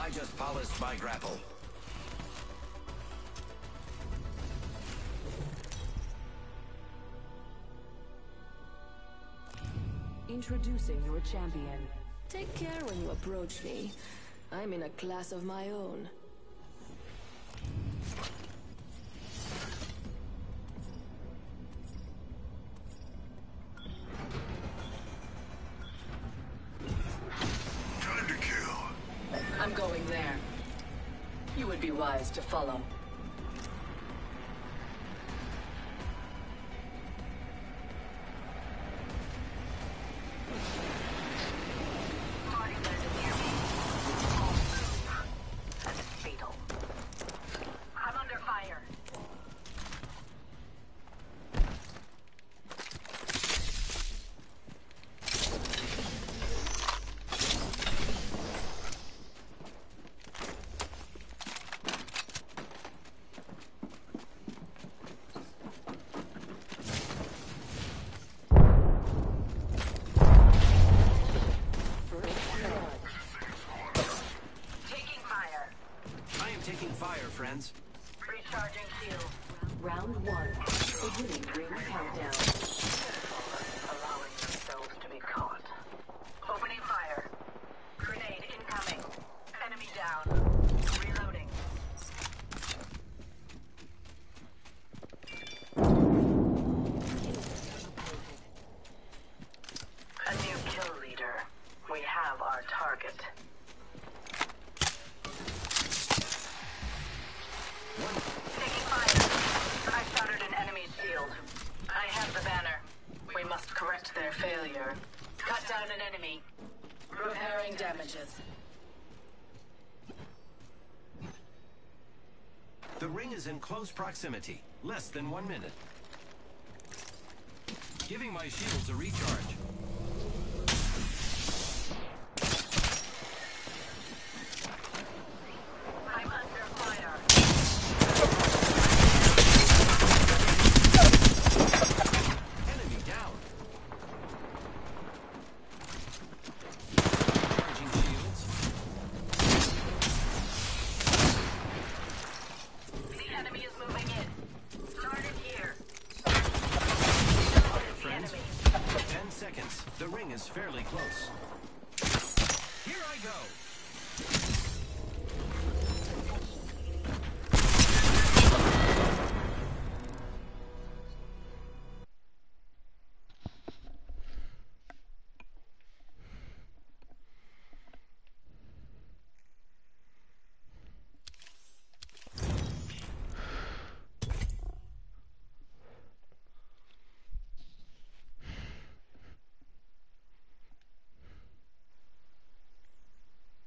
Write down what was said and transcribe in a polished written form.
I just polished my grapple. Introducing your champion. Take care when you approach me. I'm in a class of my own. Time to kill. I'm going there. You would be wise to follow. Taking fire, friends. Recharging shield. Round one. Beginning ring countdown. Allowing themselves to be caught. Opening fire. Grenade incoming. Enemy down. Reloading. A new kill leader. We have our target. Taking fire. I shattered an enemy's shield. I have the banner. We must correct their failure. Cut down an enemy. Repairing damages. The ring is in close proximity. Less than 1 minute. Giving my shields a recharge. I'm under fire. Enemy down. Charging shields. The enemy is moving in. Started here. Fire, The friends. enemy. 10 seconds. The ring is fairly close. Here I go.